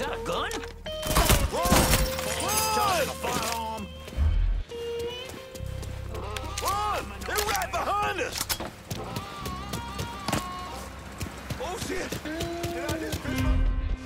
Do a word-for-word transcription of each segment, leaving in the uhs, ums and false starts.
got a gun? Charging a firearm. Run! They're right behind us! Oh, shit! Did I just piss my...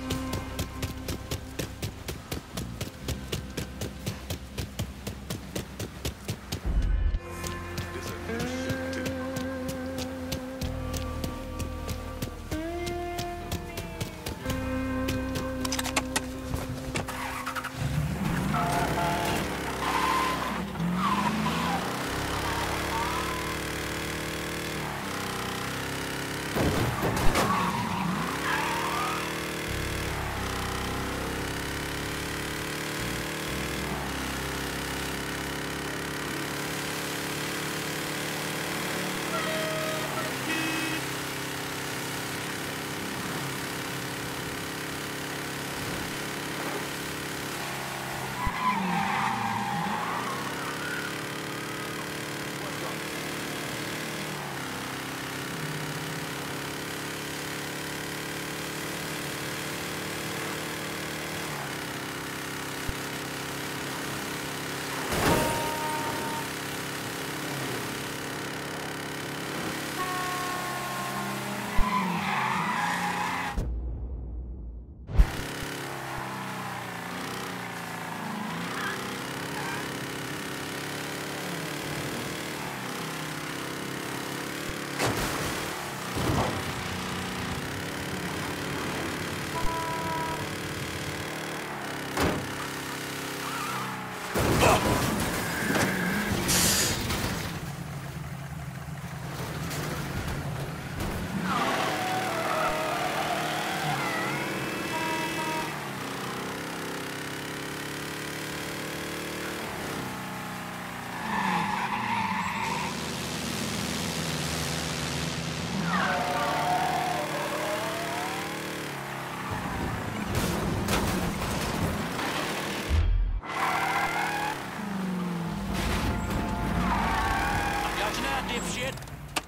Dipshit!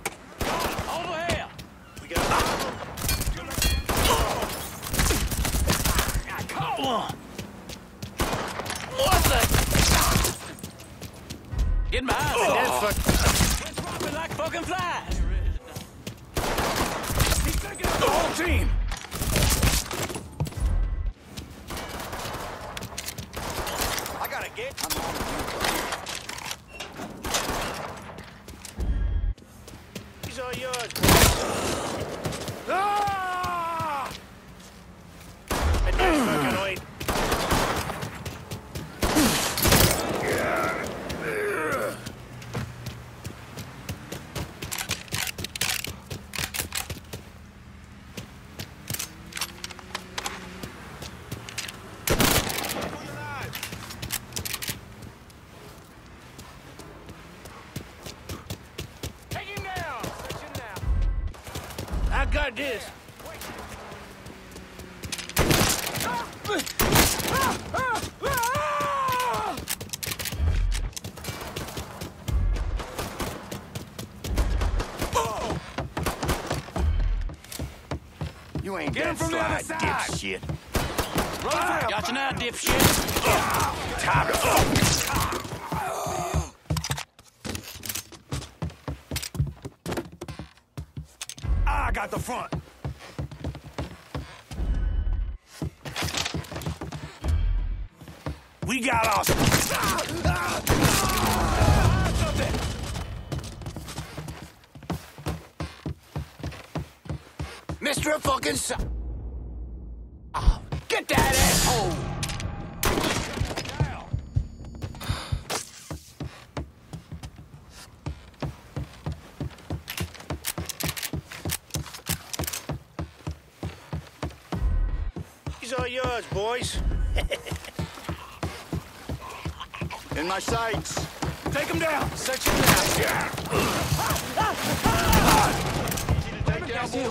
Over here! We got... Come on! What the? Get behind me, dead fuck! We're dropping like fucking flies! He's taking out the whole team! I gotta get... I'm on the These are yours. Ah! And that's fucking wait. I got this. You ain't Get him that from the other slide, side. dipshit. Run, got you now, dipshit. Time to I got the front. We got Austin. Mister fucking so oh, get that asshole! These are yours, boys. In my sights. Take him down. Section down. Yeah. Easy to take down, boy.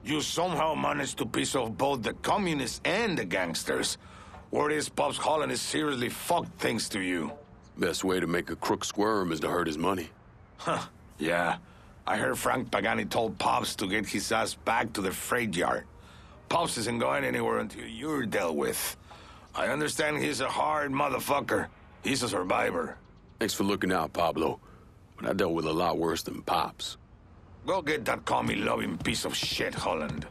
You somehow managed to piss off both the communists and the gangsters. Word is Pops Holland is seriously fucked thanks to you. Best way to make a crook squirm is to hurt his money. Huh, yeah. I heard Frank Pagani told Pops to get his ass back to the freight yard. Pops isn't going anywhere until you're dealt with. I understand he's a hard motherfucker. He's a survivor. Thanks for looking out, Pablo. But I dealt with a lot worse than Pops. Go get that commie-loving piece of shit, Holland.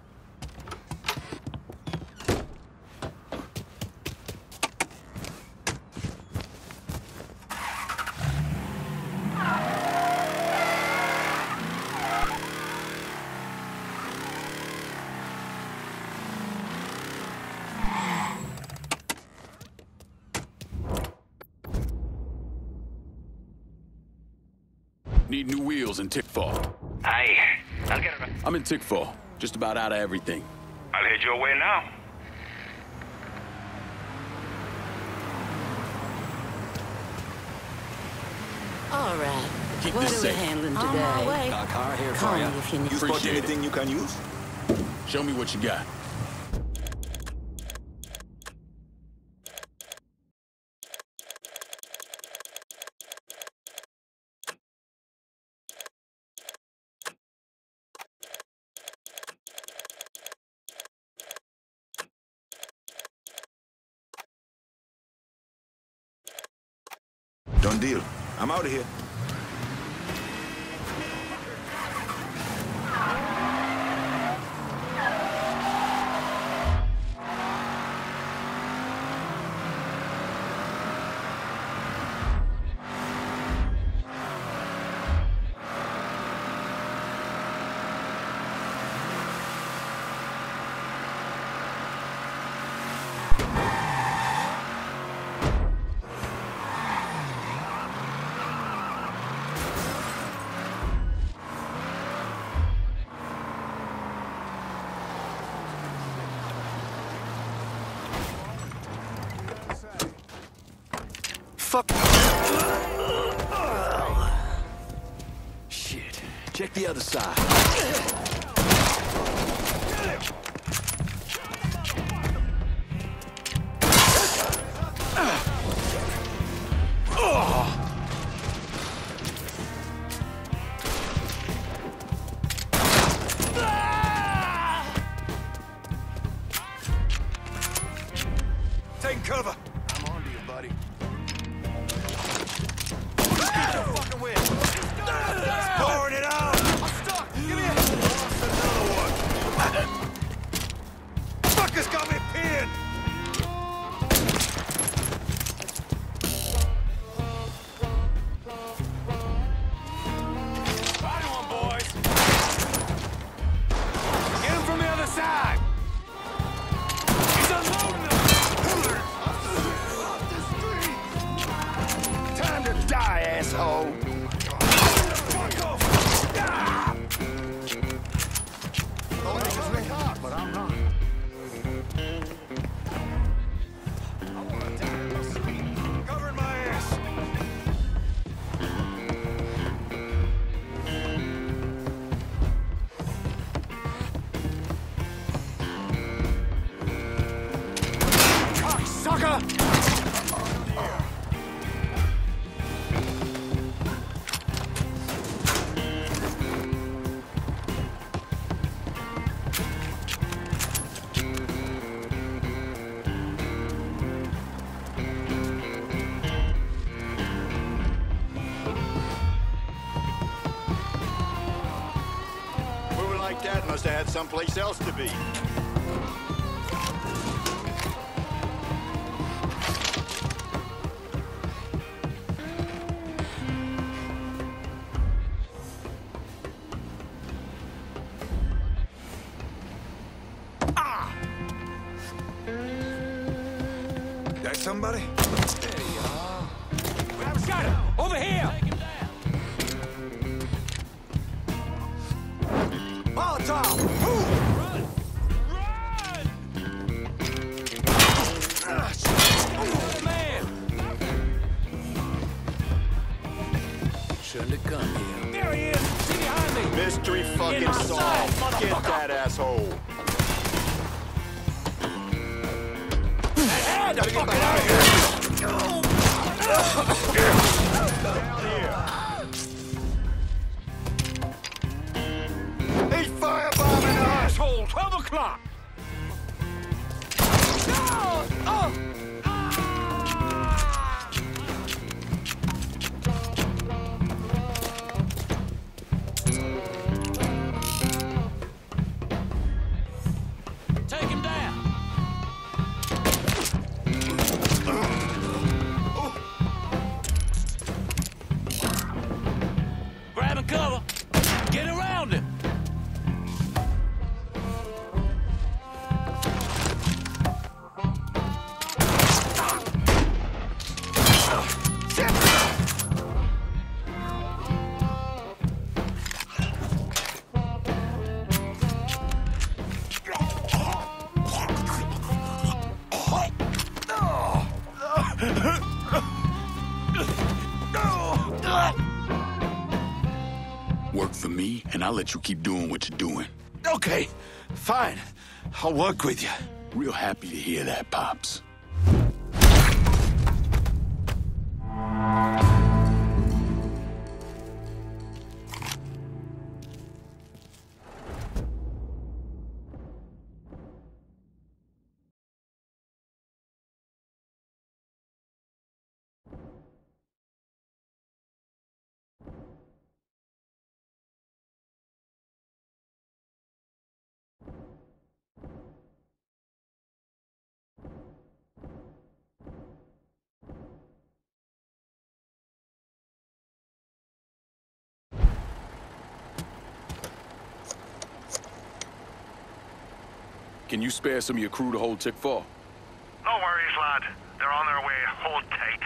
Need new wheels in Tickfall. Aye. I'll get it. I'm in Tickfall. Just about out of everything. I'll head your way now. All right. Keep what this are we safe. handling On my today? way. Got a car here Call for me you. if you need. You spot Appreciate it. anything you can use? Show me what you got. Done deal. I'm out of here. Fuck. Shit. Check the other side. Taking cover. I'm on to you, buddy. Get your fucking way. Pouring it out. I'm stuck. Give me a... Lost another one. Fuckers got me pinned. Find one, boys. Get him from the other side. He's unloading them. Time to die, asshole. Fuck off. Ah! Oh, niggas red hot, but I'm not. I wanna die real sweet. Covering my ass. Cocksucker! Moving like that must have had someplace else to be. Got somebody? There you are. I've got him! Over here! Molotov! Move! Run! Run! Ah, shit. Man! Shouldn't have come here. There he is! See behind me! Mystery fucking In my song. Get that asshole. Hey, the fuck out of here! He's firebombing us! Asshole, twelve o'clock! No! Oh! Take him down! Grab and cover! Get around him! Work for me, and I'll let you keep doing what you're doing. Okay, fine. I'll work with you. Real happy to hear that, Pops. Can you spare some of your crew to hold Tick four? No worries, lad. They're on their way. Hold tight.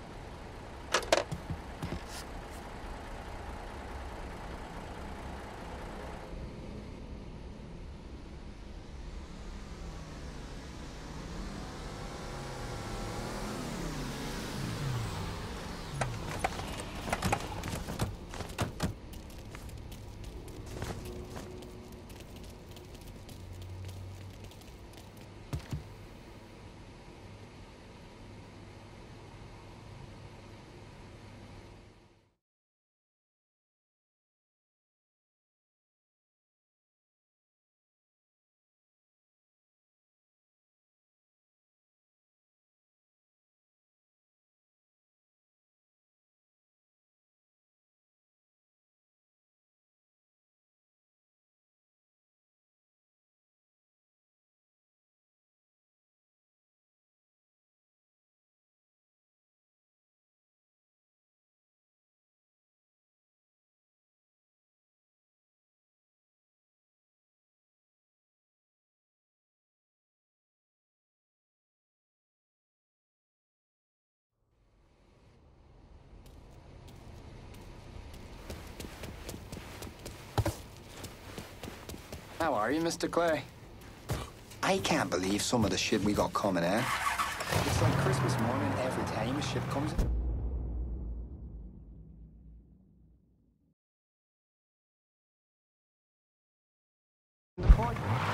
How are you, Mister Clay? I can't believe some of the shit we got coming in. It's like Christmas morning every time a ship comes in. The point.